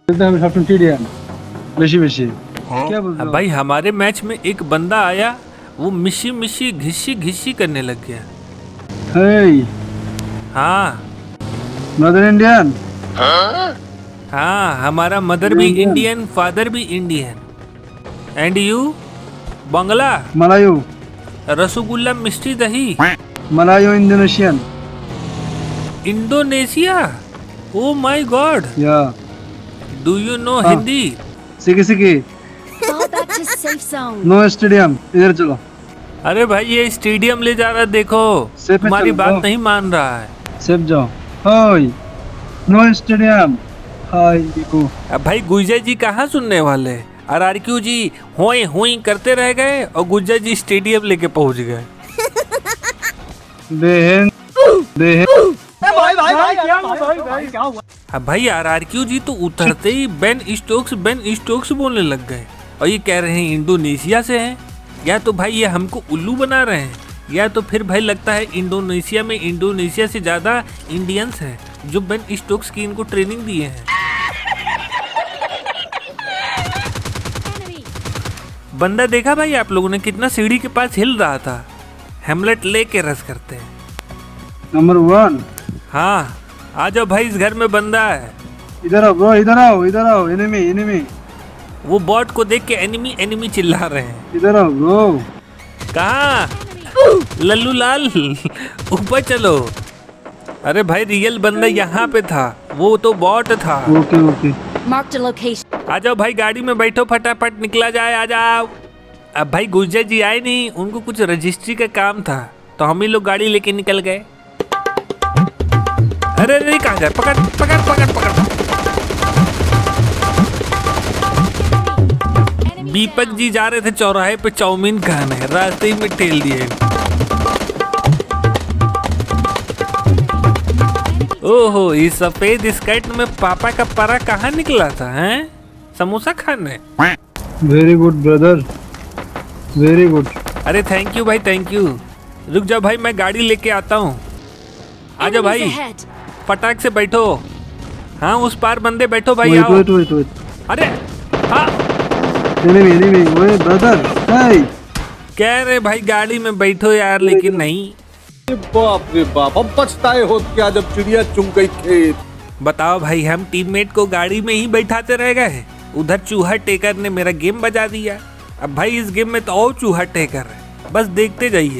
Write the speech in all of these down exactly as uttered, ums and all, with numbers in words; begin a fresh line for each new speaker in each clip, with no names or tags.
बेशी बेशी क्या बोल रहे हो?
भाई हमारे मैच में एक बंदा आया, वो मिशी मिशी घिसी घिसी करने लग गया।
Hey,
हाँ
मदर इंडियन।
हाँ, हमारा मदर भी इंडियन, फादर भी Indian. And you? Bangla,
Melayu,
rasgulla, mishti, दही।
Melayu Indonesian.
Indonesia? Oh my god.
Yeah
do you know
हाँ।
हिंदी?
सिकी सिकी।
Fall back to safe zone.
No stadium, इधर चलो।
अरे भाई ये स्टेडियम ले जा रहा है, देखो
सेफ में
तुम्हारी
चलो,
बात
जाओ।
नहीं मान रहा है।
सेफ जाओ। हाय, नो स्टेडियम। हाय देखो।
अब भाई गुज्जा जी कहाँ सुनने वाले, और आरक्यू जी होई होई करते रह गए और गुज्जा जी स्टेडियम लेके पहुंच गए।
बेहन बेहन।
अब भाई आर आर क्यू जी तो उतरते ही बेन स्टोक्स बेन स्टोक्स बोलने लग गए, और ये कह रहे हैं इंडोनेशिया से हैं। या तो भाई ये हमको उल्लू बना रहे हैं, या तो फिर भाई लगता है इंडोनेशिया में इंडोनेशिया से ज्यादा इंडियंस हैं जो बेन स्टोक्स की इनको ट्रेनिंग दिए हैं। बंदा देखा भाई आप लोगों ने कितना सीढ़ी के पास हिल रहा था। हेमलेट लेके रस करते हैं।
Number one.
हाँ आ जाओ भाई, इस घर में बंदा है।
इधर आओ ब्रो, इधर आओ, इधर आओ। Enemy enemy.
वो बॉट को देख के एनिमी एनिमी चिल्ला रहे हैं।
इधर आओ ब्रो।
कहाँ? लल्लू लाल ऊपर चलो। अरे भाई रियल बंदा यहाँ पे था, वो तो बॉट था।
Okay okay.
Marked a location.
आ जाओ भाई, गाड़ी में बैठो, फटाफट निकला जाए, आ जाओ। अब भाई गुज्जा जी आए नहीं, उनको कुछ रजिस्ट्री का काम था, तो हम ही लोग गाड़ी लेके निकल गए। अरे अरे कहाँ गए? पकड़ पकड़ पकड़ पकड़। दीपक जी जा रहे थे चौराहे पे चाउमीन खाने, रास्ते ही में ठेल दिए। ओहो, इस सफेद स्कर्ट में पापा का परा कहाँ निकला था हैं? समोसा खाने।
Very good brother, very good.
अरे थैंक यू भाई, थैंक यू। रुक जाओ भाई, मैं गाड़ी लेके आता हूँ। आ जाओ भाई,
Enemies ahead.
फटाक से बैठो। हाँ उस पार बंदे बैठो भाई,
वेट
आओ।
Wait wait wait.
अरे हाँ,
एनिमी एनिमी। ओए ब्रदर, हाय।
कह रहे भाई गाड़ी में बैठो यार, लेकिन नहीं।
बाप रे बाप, अब पछताए हो क्या जब चिड़िया चुग गई खेत।
बताओ भाई, हम टीममेट को गाड़ी में ही बैठाते रह गए। उधर चूहा टेकर ने मेरा गेम बजा दिया। अब भाई इस गेम में तो और चूहा टेकर है, बस देखते जाइए।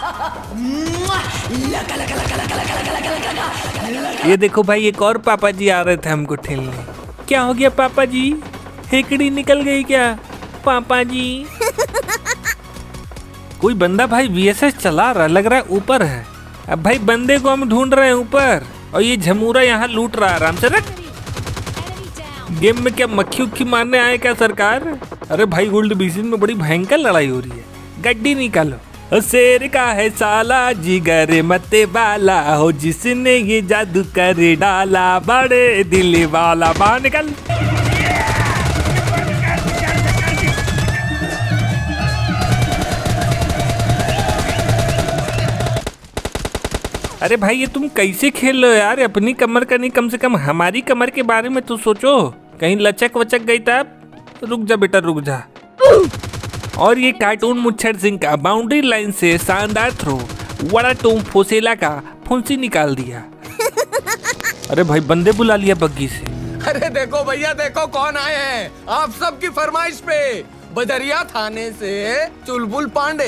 ये देखो भाई, एक और पापा जी आ रहे थे हमको ठेलने। क्या हो गया पापा जी? हेकड़ी निकल गई क्या पापा जी? कोई बंदा भाई वी एस एस चला रहा, लग रहा है ऊपर है। अब भाई बंदे को हम ढूंढ रहे हैं ऊपर, और ये झमूरा यहाँ लूट रहा है आराम से। रख गेम में क्या मक्खी उक्खी मारने आए क्या सरकार? अरे भाई गोल्ड डिवीजन में बड़ी भयंकर लड़ाई हो रही है, गड्डी निकालो। शेर का है साला जिगर मते वाला हो, जिसने ये जादू कर डाला, बड़े दिल वाला। बाहर निकल। अरे भाई ये तुम कैसे खेल रहे हो यार? अपनी कमर का नहीं, कम से कम हमारी कमर के बारे में तो सोचो। कहीं लचक वचक गई तब? रुक जा बेटा, रुक जा। और ये कार्टून मुच्छर सिंह का बाउंड्री लाइन से शानदार थ्रो, वड़ा टूम फोसेला का फुंसी निकाल दिया। अरे भाई बंदे बुला लिया बग्गी से।
अरे देखो भैया, देखो कौन आए हैं आप सबकी फरमाइश पे। बजरिया थाने से चुलबुल पांडे।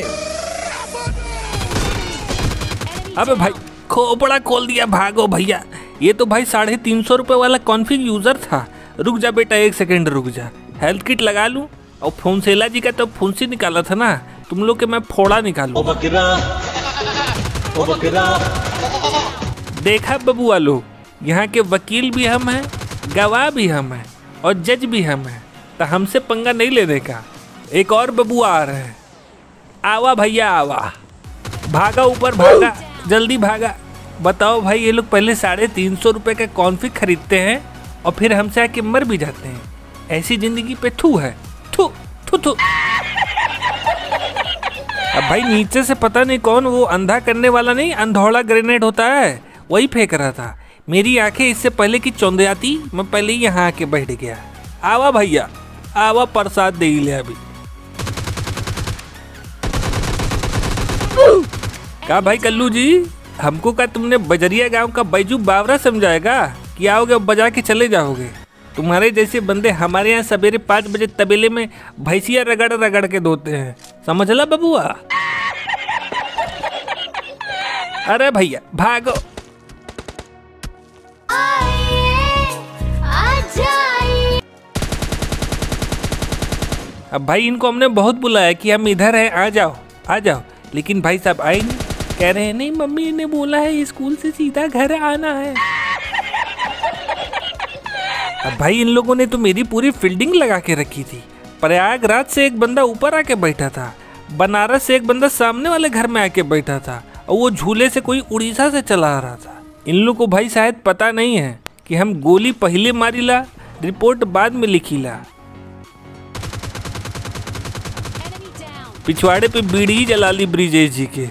अबे भाई खोपड़ा खोल दिया, भागो भैया। ये तो भाई साढ़े तीन सौ रुपए वाला कॉन्फिग यूजर था। रुक जा बेटा, एक सेकंड रुक जा, हेल्थ किट लगा लूं। और फोनसेला जी का तो फुंसी निकाला था ना, तुम लोग के मैं फोड़ा निकालू। ओ बकरा, ओ बकरा। देखा बबुआ लोग, यहाँ के वकील भी हम हैं, गवाह भी हम हैं, और जज भी हम हैं, तो हमसे पंगा नहीं लेने का। एक और बबुआ आ रहे हैं, आवा भैया आवा। भागा ऊपर, भागा जल्दी भागा। बताओ भाई, ये लोग पहले साढ़े तीन सौ रुपये का कॉन्फिग खरीदते हैं और फिर हमसे आके मर भी जाते हैं। ऐसी जिंदगी पे थू है, थू थू थू। अब भाई नीचे से पता नहीं कौन वो अंधा करने वाला नहीं, अंधौड़ा ग्रेनेड होता है, वही फेंक रहा था। मेरी आंखें इससे पहले कि चौंधियाती मैं पहले ही यहाँ आके बैठ गया। आवा भैया आवा, प्रसाद दे ले अभी। का भाई कल्लू जी, हमको का तुमने बजरिया गांव का बैजू बावरा समझाएगा कि आओगे बजा के चले जाओगे? तुम्हारे जैसे बंदे हमारे यहाँ सवेरे पाँच बजे तबेले में भैंसिया रगड़ रगड़ के धोते हैं, समझ ला बबुआ। अरे भैया भागो। अब भाई इनको हमने बहुत बुलाया कि हम इधर हैं, आ जाओ आ जाओ, लेकिन भाई साहब आए नहीं। कह रहे हैं नहीं मम्मी ने बोला है स्कूल से सीधा घर आना है। अब भाई इन लोगों ने तो मेरी पूरी फील्डिंग लगा के रखी थी। प्रयागराज से एक बंदा ऊपर आके बैठा था, बनारस से एक बंदा सामने वाले घर में आके बैठा था, और वो झूले से कोई उड़ीसा से चला आ रहा था। इन लोग को भाई शायद पता नहीं है कि हम गोली पहले मारीला, रिपोर्ट बाद में लिखीला। पिछवाड़े पे बीड़ी जला ली ब्रिजेश जी के।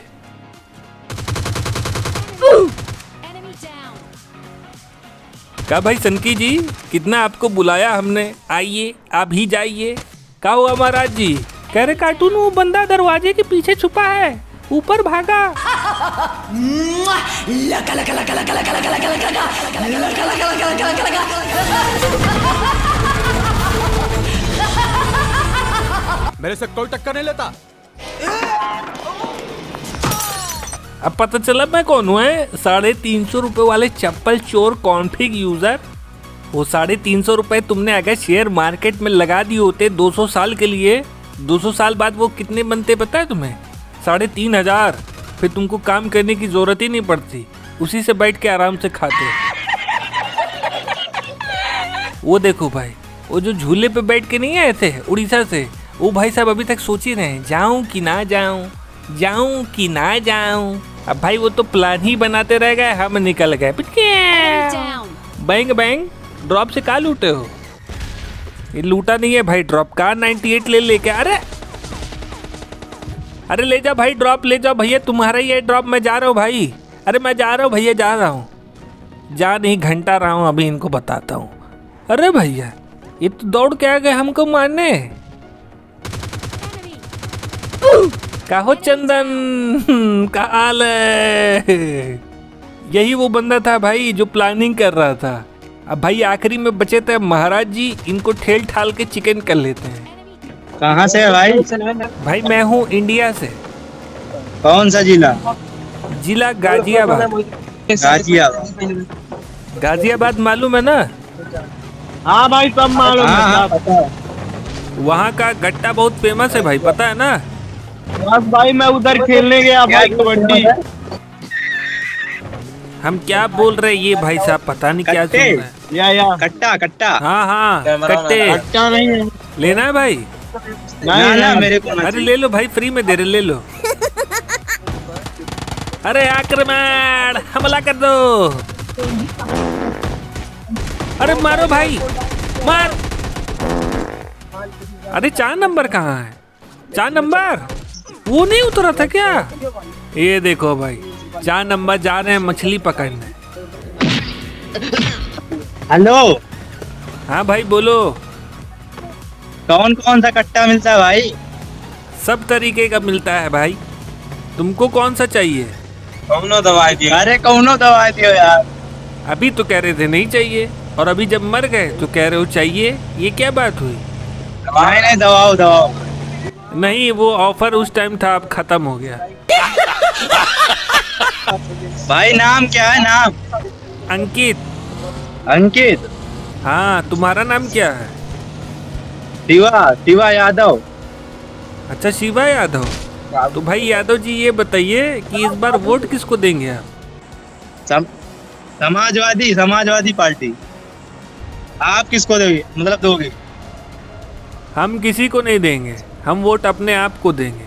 का भाई सनकी जी, कितना आपको बुलाया हमने, आइए आप ही जाइए। का हुआ महाराज जी? कह रहे कार्टून वो बंदा दरवाजे के पीछे छुपा है, ऊपर भागा।
मेरे से कोई टक्कर नहीं लेता।
अब पता चला मैं कौन हूँ? है साढ़े तीन सौ रुपए वाले चप्पल चोर कॉन्फिग यूजर। वो साढ़े तीन सौ रुपए तुमने अगर शेयर मार्केट में लगा दिए होते दो सौ साल के लिए, दो सौ साल बाद वो कितने बनते पता है तुम्हें? साढ़े तीन हजार। फिर तुमको काम करने की जरूरत ही नहीं पड़ती, उसी से बैठ के आराम से खाते। वो देखो भाई, वो जो झूले पे बैठ के नहीं आए थे उड़ीसा से, वो भाई साहब अभी तक सोच ही रहे हैं जाऊं कि ना जाऊं, जाऊं कि ना जाऊं। अब भाई वो तो प्लान ही बनाते रह गए, हम निकल गए। बैंग बैंग ड्रॉप से का लूटे हो? ये लूटा नहीं है भाई ड्रॉप, का अट्ठानवे ले लेके। अरे अरे ले जाओ भाई ड्रॉप, ले जाओ भैया, तुम्हारा ही है ड्रॉप। मैं जा रहा हूँ भाई, अरे मैं जा रहा हूँ भैया, जा रहा हूँ, जा नहीं घंटा रहा हूँ, अभी इनको बताता हूँ। अरे भैया ये तो दौड़ के आ गए हमको मारने। का हो चंदन, का हाल है? यही वो बंदा था भाई जो प्लानिंग कर रहा था। अब भाई आखिरी में बचे थे महाराज जी, इनको ठेल ठाल के चिकन कर लेते हैं।
कहाँ से है भाई?
भाई मैं हूँ इंडिया से।
कौन सा जिला?
जिला गाजियाबाद।
गाजियाबाद?
गाजियाबाद मालूम है ना?
हाँ भाई सब मालूम है।
वहाँ का गट्टा बहुत फेमस है भाई, पता है ना?
बस भाई मैं उधर खेलने गया भाई कबड्डी।
हम क्या बोल रहे हैं ये भाई साहब, पता नहीं क्या सुन रहे हैं।
या या कट्टा कट्टा।
हाँ हाँ कट्टे।
कट्टा नहीं है,
लेना है भाई?
नहीं ना मेरे को।
अरे ले लो भाई, फ्री में दे रहे, ले लो। अरे आक्रमण, हमला कर दो। अरे मारो भाई, मार। अरे चार नंबर कहाँ है? चार नंबर वो नहीं उतरा था क्या? ये देखो भाई, चार नंबर जा रहे हैं मछली पकड़ने।
हेलो।
हाँ भाई बोलो।
कौन कौन सा कट्टा मिलता है भाई?
सब तरीके का मिलता है भाई, तुमको कौन सा चाहिए?
कौनो दवाई दियो। अरे कौनो दवाई दियो यार।
अभी तो कह रहे थे नहीं चाहिए, और अभी जब मर गए तो कह रहे हो चाहिए, ये क्या बात हुई?
दवाई नहीं, दवाओ दवाओ।
नहीं वो ऑफर उस टाइम था, अब खत्म हो गया।
भाई नाम क्या है? नाम
अंकित।
अंकित?
हाँ तुम्हारा नाम क्या है?
शिवा, शिवा यादव।
अच्छा शिवा यादव। तो भाई यादव जी ये बताइए कि इस बार वोट किसको देंगे आप?
सम, समाजवादी समाजवादी पार्टी। आप किसको दोगे, मतलब दोगे?
हम किसी को नहीं देंगे, हम वोट अपने आप को देंगे।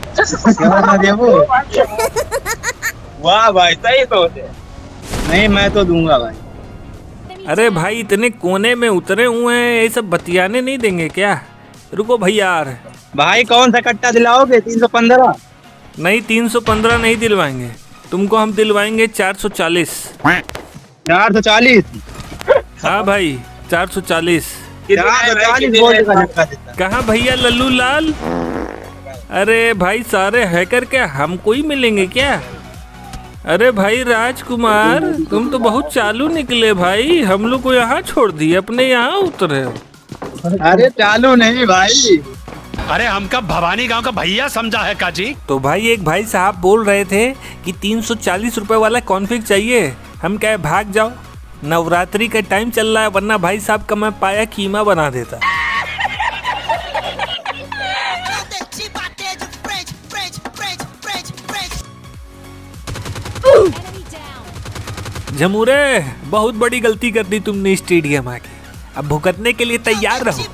वाह भाई सही सोच है। नहीं मैं तो दूंगा भाई।
अरे भाई इतने कोने में उतरे हुए हैं, ये सब बतियाने नहीं देंगे क्या? रुको भैया आ रहे।
भाई कौन सा कट्टा दिलाओगे? तीन सौ पंद्रह?
नहीं तीन सौ पंद्रह नहीं दिलवाएंगे तुमको, हम दिलवाएंगे चार सौ चालीस।
चार सौ चालीस
हाँ भाई चार सौ चालीस।
चार सौ चालीस गोल्ड का झटका देता है।
कहाँ भैया लल्लू लाल? अरे भाई सारे हैकर क्या हमको ही मिलेंगे क्या? अरे भाई राजकुमार तुम तो बहुत चालू निकले भाई, हम लोग को यहाँ छोड़ दिए, अपने यहाँ उतरे हो।
अरे चालू नहीं भाई,
अरे हमका भवानी गांव का भैया समझा है काजी।
तो भाई एक भाई साहब बोल रहे थे कि तीन सौ चालीस रुपए वाला कॉन्फ़िग चाहिए, हम क्या भाग जाओ, नवरात्रि का टाइम चल रहा है, वरना भाई साहब का मैं पाया कीमा बना देता।
Enemy down.
झमूरे बहुत बड़ी गलती कर दी तुमने स्टेडियम आके, अब भुगतने के लिए तैयार रहो।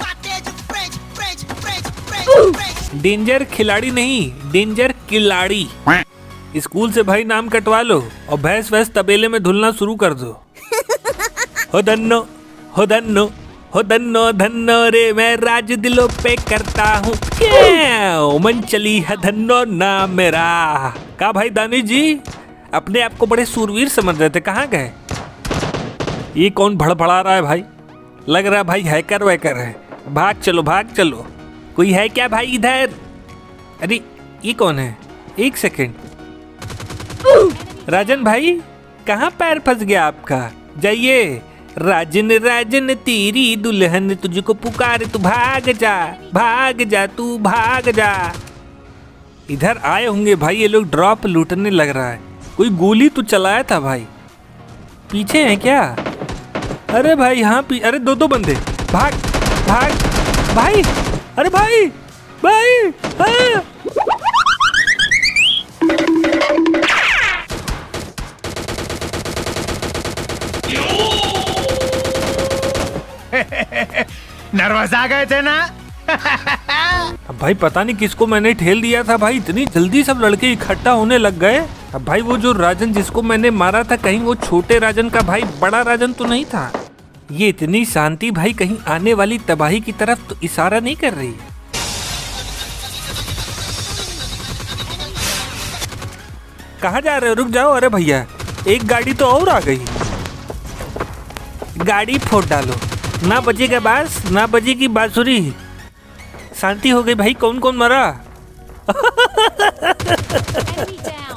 डेंजर खिलाड़ी नहीं, डेंजर किलाड़ी। स्कूल से भाई नाम कटवा लो और भैंस वैस तबेले में धुलना शुरू कर दो। हो धन्नो हो धन्नो हो धन्नो धन्नो रे मैं राज दिलों पे करता हूँ, मन चली है धन्नो ना मेरा। का भाई दानिश जी अपने आप को बड़े सूरवीर समझ रहे थे, कहाँ गए? ये कौन भड़बड़ा रहा है भाई? लग रहा है भाई हैकर वैकर है। भाग चलो भाग चलो, कोई है क्या भाई इधर? अरे ये कौन है? एक सेकेंड, राजन भाई कहाँ पैर फंस गया आपका? जाइए, राजन राजन तेरी दुल्हन तुझको पुकारे, तू भाग जा भाग जा तू भाग जा। इधर आए होंगे भाई ये लोग, ड्रॉप लूटने लग रहा है। कोई गोली तो चलाया था भाई, पीछे है क्या? अरे भाई यहाँ पी, अरे दो दो बंदे, भाग भाग भाई, अरे भाई भाई हाँ।
नर्वस आ गए थे ना?
अब भाई पता नहीं किसको मैंने ठेल दिया था भाई, इतनी जल्दी सब लड़के इकट्ठा होने लग गए। अब भाई वो जो राजन जिसको मैंने मारा था, कहीं वो छोटे राजन का भाई बड़ा राजन तो नहीं था? ये इतनी शांति भाई कहीं आने वाली तबाही की तरफ तो इशारा नहीं कर रही है? कहाँ जा रहे हो? रुक जाओ। अरे भैया एक गाड़ी तो और आ गई, गाड़ी फोड़ डालो, ना बजेगा बांस ना बजेगी बांसुरी। शांति हो गई भाई। कौन कौन मरा?
Enemy down.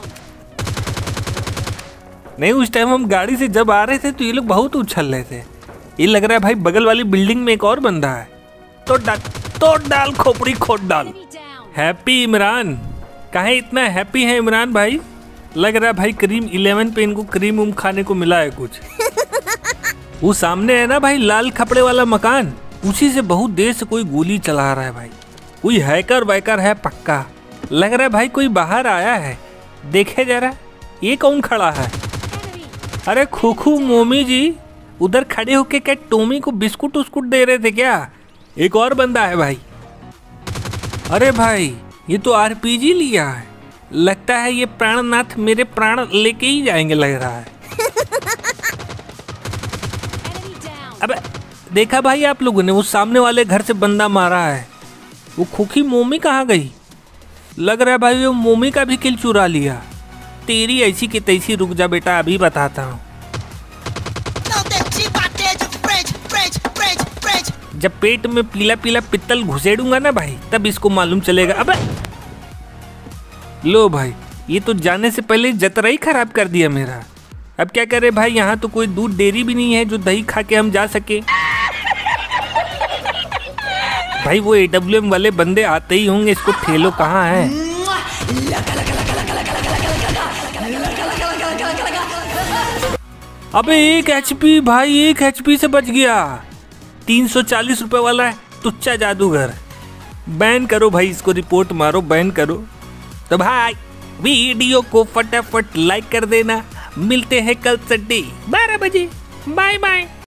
नहीं उस टाइम हम गाड़ी से जब आ रहे थे तो ये लोग बहुत उछल रहे थे। ये लग रहा है भाई बगल वाली बिल्डिंग में एक और बंदा है। तो डाल तो डाल खोपड़ी खोद डाल।
Enemy down.
हैप्पी इमरान, काहे इतना हैप्पी है इमरान भाई? लग रहा है भाई क्रीम इलेवन पे इनको क्रीम उम खाने को मिला है कुछ। वो सामने है ना भाई लाल कपड़े वाला मकान, उसी से बहुत देर से कोई गोली चला रहा है भाई। कोई हैकर वैकर है पक्का, लग रहा है भाई कोई बाहर आया है। देखे जरा ये कौन खड़ा है?
Enemy.
अरे खूखू मोमी जी उधर खड़े होके क्या टोमी को बिस्कुट उस्कुट दे रहे थे क्या? एक और बंदा है भाई। अरे भाई ये तो आरपीजी लिया है, लगता है ये प्राणनाथ मेरे प्राण लेके ही जाएंगे लग रहा है।
Enemy down.
अबे देखा भाई आप लोगों ने वो सामने वाले घर से बंदा मारा है। वो खूखी मोमी कहाँ गई? लग रहा है भाई वो मोमी का भी किल चुरा लिया। तेरी ऐसी की तैसी, रुक जा बेटा अभी बताता हूँ। जब पेट में पीला पीला पित्तल घुसेड़ूंगा ना भाई तब इसको मालूम चलेगा। अबे लो भाई ये तो जाने से पहले जतरा ही खराब कर दिया मेरा। अब क्या करे भाई, यहाँ तो कोई दूध डेयरी भी नहीं है जो दही खा के हम जा सके। भाई वो ए डब्ल्यू एम वाले बंदे आते ही होंगे, इसको ठेलो कहाँ है? अबे एक एचपी भाई, एक एचपी से बच गया। तीन सौ चालीस रुपए वाला है तुच्चा जादूगर। बैन करो भाई इसको, रिपोर्ट मारो, बैन करो। तो भाई वीडियो को फटाफट लाइक कर देना। मिलते हैं कल संडे बारह बजे। Bye bye.